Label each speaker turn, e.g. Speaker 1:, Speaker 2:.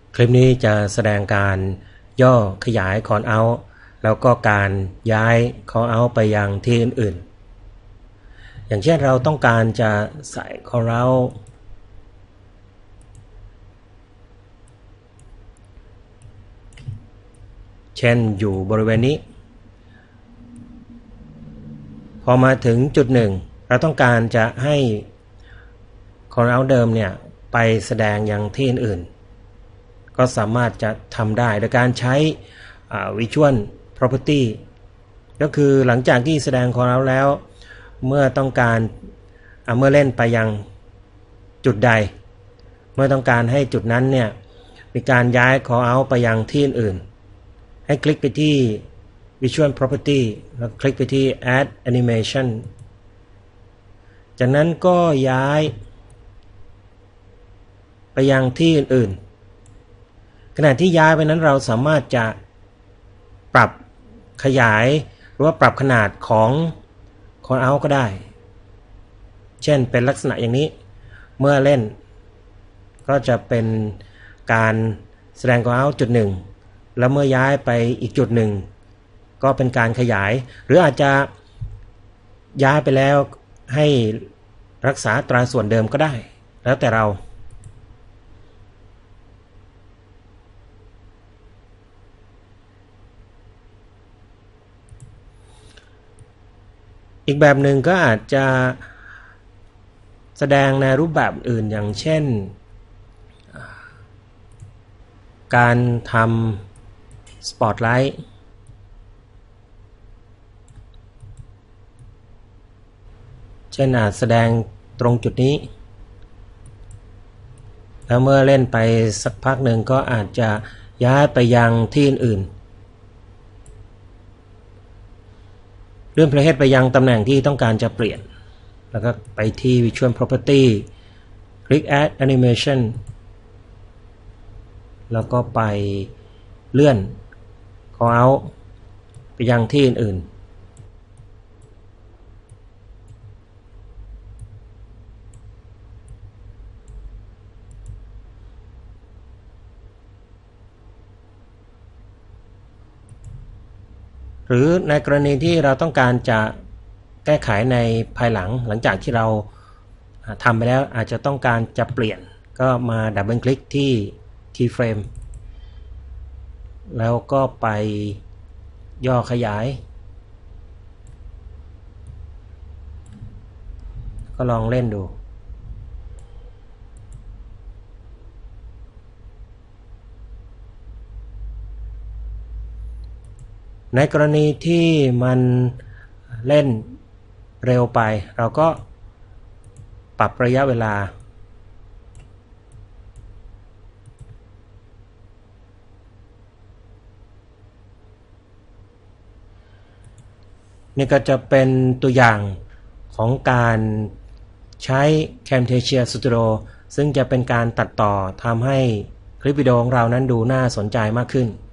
Speaker 1: คลิปนี้จะแสดงการย่อขยาย call out แล้วก็การย้าย call out ไปยังที่อื่นๆอย่างเช่นเราต้องการจะใส่ call out เช่นอยู่บริเวณนี้พอมาถึงจุดหนึ่งเราต้องการจะให้ call out เดิมเนี่ยไปแสดงยังที่อื่นๆก็สามารถจะทำได้โดยการใช้Visual Property ก็คือหลังจากที่แสดง call out แล้วเมื่อต้องการเมื่อเล่นไปยังจุดใดเมื่อต้องการให้จุดนั้นเนี่ยมีการย้าย call out ไปยังที่อื่นๆให้คลิกไปที่ Visual Property แล้วคลิกไปที่ Add Animation จากนั้นก็ย้ายไปยังที่อื่นๆขณะที่ย้ายไปนั้นเราสามารถจะปรับขยายหรือว่าปรับขนาดของ call out ก็ได้เช่นเป็นลักษณะอย่างนี้เมื่อเล่นก็จะเป็นการแสดง call out จุดหนึ่งแล้วเมื่อย้ายไปอีกจุดหนึ่งก็เป็นการขยายหรืออาจจะย้ายไปแล้วให้รักษาอัตราส่วนเดิมก็ได้แล้วแต่เราอีกแบบหนึ่งก็อาจจะแสดงในรูปแบบอื่นอย่างเช่นการทำสปอตไลท์เช่นอาจแสดงตรงจุดนี้แล้วเมื่อเล่นไปสักพักหนึ่งก็อาจจะย้ายไปยังที่อื่นเลื่อน playhead ไปยังตำแหน่งที่ต้องการจะเปลี่ยนแล้วก็ไปที่ Visual Property คลิก Add Animation แล้วก็ไปเลื่อน Call out ไปยังที่อื่นหรือในกรณีที่เราต้องการจะแก้ไขในภายหลังจากที่เราทำไปแล้วอาจจะต้องการจะเปลี่ยนก็มาดับเบิลคลิกที่ Keyframe แล้วก็ไปย่อขยายก็ลองเล่นดูในกรณีที่มันเล่นเร็วไปเราก็ปรับระยะเวลานี่ก็จะเป็นตัวอย่างของการใช้ Camtasia Studio ซึ่งจะเป็นการตัดต่อทำให้คลิปวิดีโอของเรานั้นดูน่าสนใจมากขึ้น